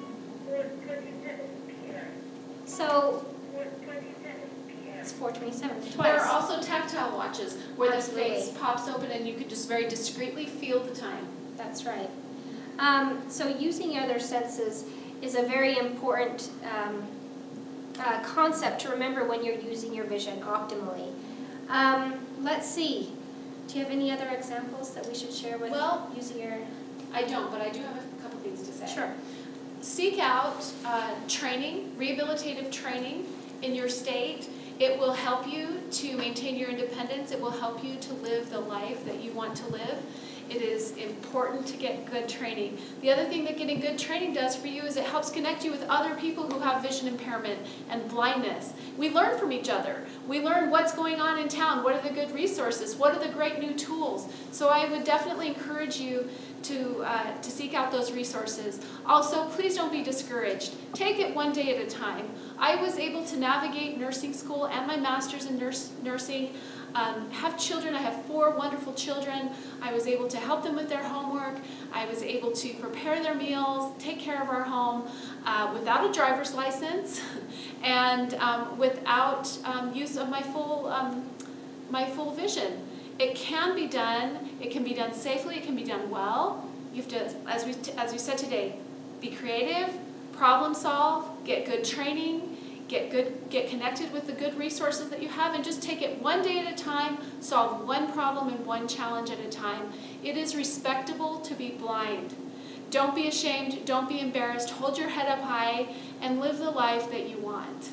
So it's four twenty-seven, twice. There are also tactile watches where Absolutely. the face pops open and you can just very discreetly feel the time. That's right. Um, so using other senses is a very important um, uh, concept to remember when you're using your vision optimally. Um, let's see. Do you have any other examples that we should share with well, using your... I don't, but I do have a couple things to say. Sure. Seek out uh, training, rehabilitative training in your state. It will help you to maintain your independence. It will help you to live the life that you want to live. It is important to get good training. The other thing that getting good training does for you is it helps connect you with other people who have vision impairment and blindness. We learn from each other. We learn what's going on in town, what are the good resources, what are the great new tools. So I would definitely encourage you to, uh, to seek out those resources. Also, please don't be discouraged. Take it one day at a time. I was able to navigate nursing school and my master's in nurse, nursing, um, have children. I have four wonderful children. I was able to help them with their homework. I was able to prepare their meals, take care of our home uh, without a driver's license and um, without um, use of my full, um, my full vision. It can be done. It can be done safely. It can be done well. You have to, as we, as we said today, be creative, problem solve, get good training, get good, get connected with the good resources that you have, and just take it one day at a time, solve one problem and one challenge at a time. It is respectable to be blind. Don't be ashamed. Don't be embarrassed. Hold your head up high and live the life that you want.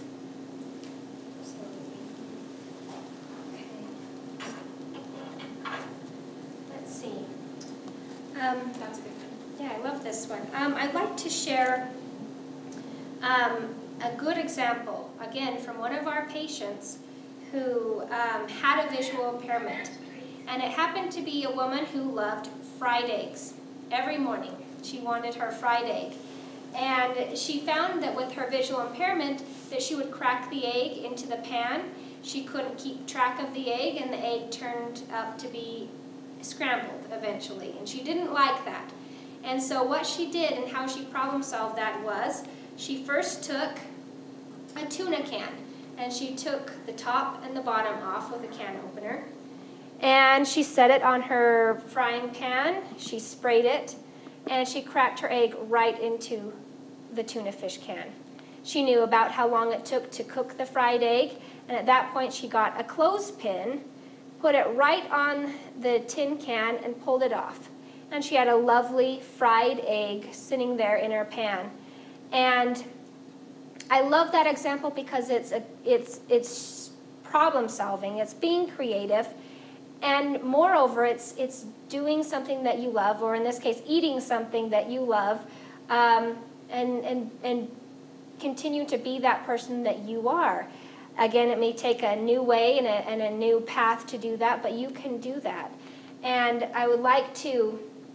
Um, That's a good one. yeah, I love this one. Um, I'd like to share um, a good example, again, from one of our patients who um, had a visual impairment. And it happened to be a woman who loved fried eggs every morning. She wanted her fried egg. And she found that with her visual impairment that she would crack the egg into the pan. She couldn't keep track of the egg, and the egg turned up to be scrambled eventually, and she didn't like that. And so what she did and how she problem solved that was she first took a tuna can, and she took the top and the bottom off with a can opener, and she set it on her frying pan, she sprayed it, and she cracked her egg right into the tuna fish can. She knew about how long it took to cook the fried egg, and at that point she got a clothespin, put it right on the tin can, and pulled it off. And she had a lovely fried egg sitting there in her pan. And I love that example because it's a, it's it's problem solving, it's being creative, and moreover, it's it's doing something that you love, or in this case, eating something that you love, um, and and and continue to be that person that you are. Again, it may take a new way and a, and a new path to do that, but you can do that. And I would like to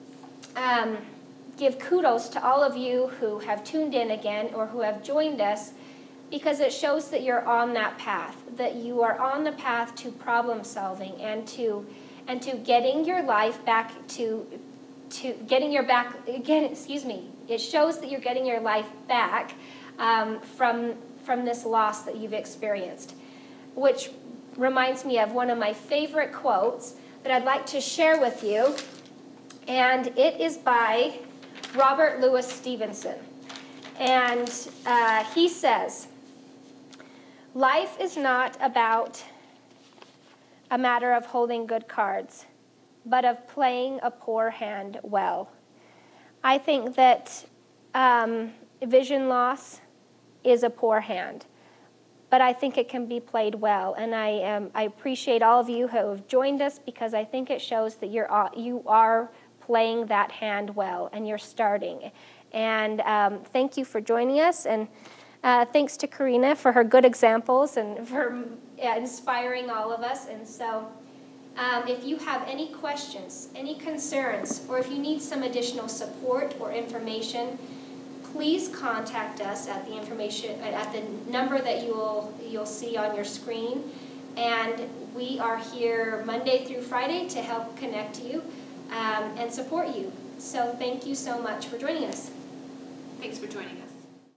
um, give kudos to all of you who have tuned in again or who have joined us, because it shows that you're on that path, that you are on the path to problem solving and to and to getting your life back to to getting your back again. Excuse me. It shows that you're getting your life back um, from from this loss that you've experienced, which reminds me of one of my favorite quotes that I'd like to share with you, and it is by Robert Louis Stevenson, and uh, he says, "Life is not about a matter of holding good cards, but of playing a poor hand well." I think that um, vision loss is a poor hand, but I think it can be played well. And I um, I appreciate all of you who have joined us, because I think it shows that you're uh, you are playing that hand well and you're starting. And um, thank you for joining us. And uh, thanks to Karina for her good examples and for uh, inspiring all of us. And so um, if you have any questions, any concerns, or if you need some additional support or information, please contact us at the information at the number that you'll you'll see on your screen. And we are here Monday through Friday to help connect you um, and support you. So thank you so much for joining us. Thanks for joining us.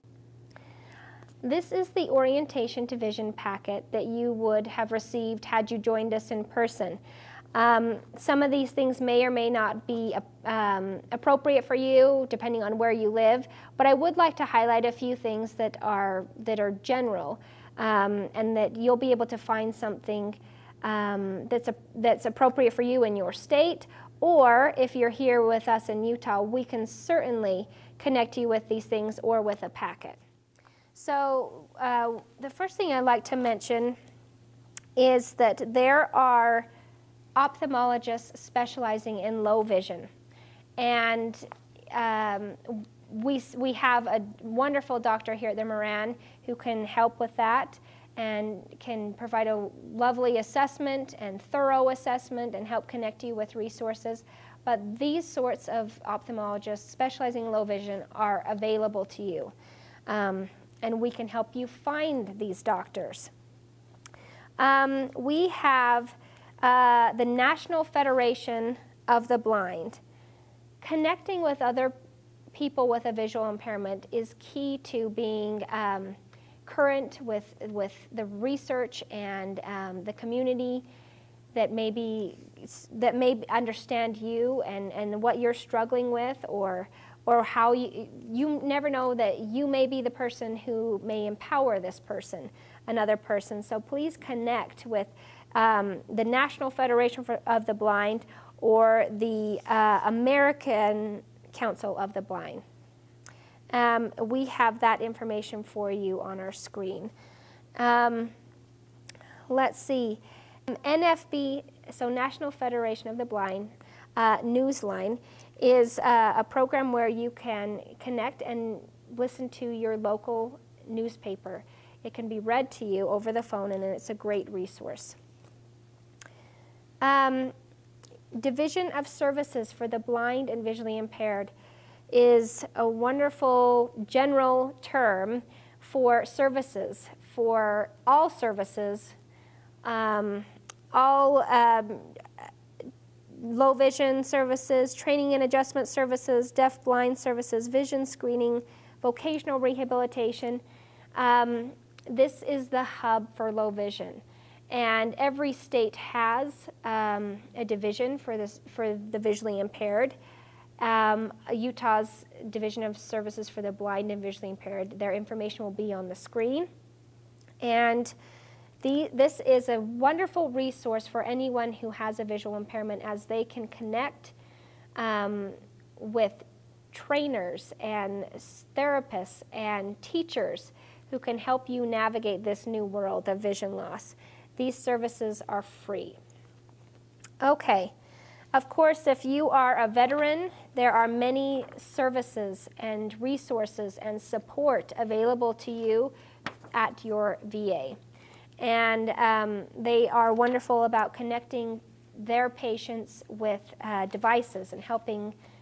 This is the orientation to vision packet that you would have received had you joined us in person. Um, some of these things may or may not be um, appropriate for you, depending on where you live, but I would like to highlight a few things that are, that are general, um, and that you'll be able to find something um, that's, a, that's appropriate for you in your state, or if you're here with us in Utah, we can certainly connect you with these things or with a packet. So uh, the first thing I'd like to mention is that there are ophthalmologists specializing in low vision, and um, we, we have a wonderful doctor here at the Moran who can help with that and can provide a lovely assessment and thorough assessment and help connect you with resources. But these sorts of ophthalmologists specializing in low vision are available to you, um, and we can help you find these doctors. Um, we have Uh, the National Federation of the Blind. Connecting with other people with a visual impairment is key to being um, current with, with the research and um, the community that may, be, that may understand you and, and what you're struggling with, or, or how you, you never know that you may be the person who may empower this person, another person. So please connect with Um, the National Federation for, of the Blind, or the uh, American Council of the Blind. Um, we have that information for you on our screen. Um, let's see. N F B, so National Federation of the Blind, uh, Newsline, is uh, a program where you can connect and listen to your local newspaper. It can be read to you over the phone, and it's a great resource. Um, Division of Services for the Blind and Visually Impaired is a wonderful general term for services, for all services, um, all um, low vision services, training and adjustment services, deaf blind services, vision screening, vocational rehabilitation. Um, this is the hub for low vision. And every state has um, a division for, this, for the visually impaired. Um, Utah's Division of Services for the Blind and Visually Impaired, their information will be on the screen. And the, this is a wonderful resource for anyone who has a visual impairment, as they can connect um, with trainers and therapists and teachers who can help you navigate this new world of vision loss. These services are free. Okay, of course, if you are a veteran, there are many services and resources and support available to you at your V A. And um, they are wonderful about connecting their patients with uh, devices and helping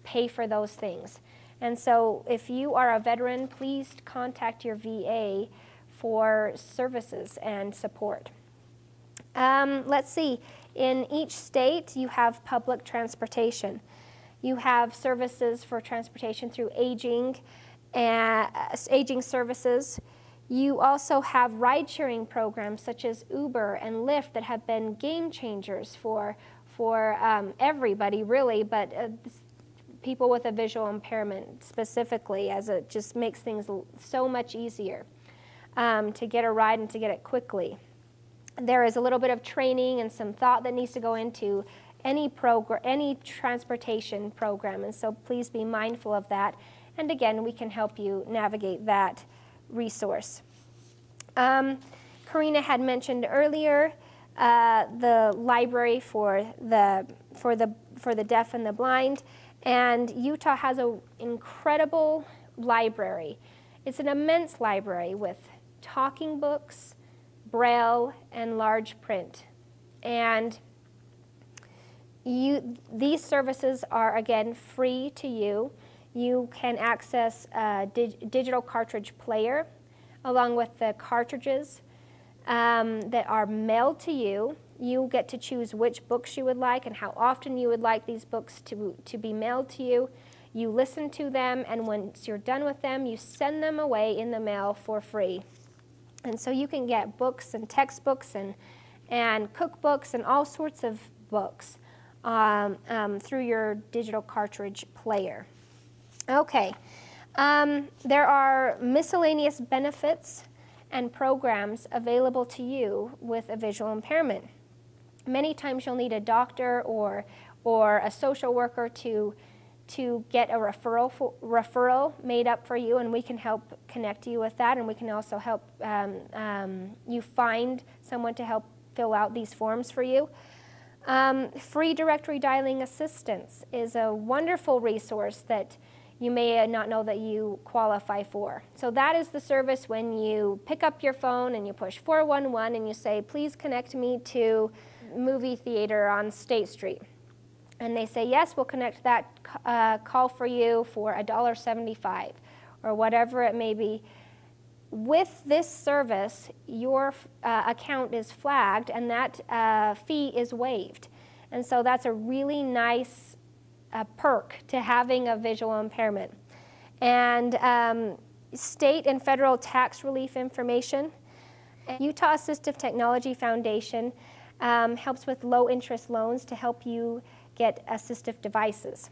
pay for those things. And so if you are a veteran, please contact your V A for services and support. Um, let's see, in each state you have public transportation. You have services for transportation through aging, uh, aging services. You also have ride-sharing programs such as Uber and Lyft that have been game changers for, for um, everybody really, but uh, people with a visual impairment specifically, as it just makes things so much easier um, to get a ride and to get it quickly. There is a little bit of training and some thought that needs to go into any program, any transportation program, and so please be mindful of that. And again, we can help you navigate that resource. Um, Karina had mentioned earlier uh, the library for the for the for the deaf and the blind, and Utah has an incredible library. It's an immense library with talking books, Braille, and large print. And you, these services are, again, free to you. You can access a dig digital cartridge player along with the cartridges um, that are mailed to you. You get to choose which books you would like and how often you would like these books to, to be mailed to you. You listen to them, and once you're done with them, you send them away in the mail for free. And so you can get books and textbooks and, and cookbooks and all sorts of books um, um, through your digital cartridge player. Okay, um, there are miscellaneous benefits and programs available to you with a visual impairment. Many times you'll need a doctor or, or a social worker to, to get a referral, for, referral made up for you, and we can help connect you with that, and we can also help um, um, you find someone to help fill out these forms for you. Um, free directory dialing assistance is a wonderful resource that you may not know that you qualify for. So that is the service when you pick up your phone and you push four one one and you say, please connect me to movie theater on State Street. And they say, yes, we'll connect that uh, call for you for a dollar seventy-five or whatever it may be. With this service, your uh, account is flagged and that uh, fee is waived. And so that's a really nice uh, perk to having a visual impairment. And um, state and federal tax relief information. Utah Assistive Technology Foundation um, helps with low interest loans to help you get assistive devices.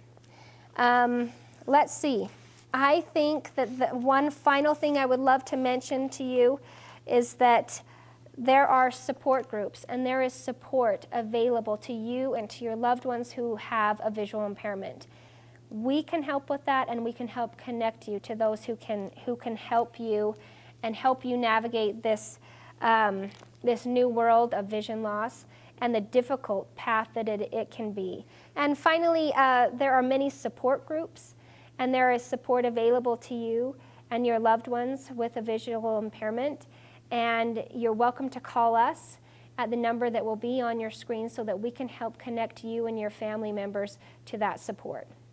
Um, let's see. I think that the one final thing I would love to mention to you is that there are support groups, and there is support available to you and to your loved ones who have a visual impairment. We can help with that, and we can help connect you to those who can, who can help you and help you navigate this, um, this new world of vision loss and the difficult path that it, it can be. And finally, uh, there are many support groups, and there is support available to you and your loved ones with a visual impairment. And you're welcome to call us at the number that will be on your screen so that we can help connect you and your family members to that support.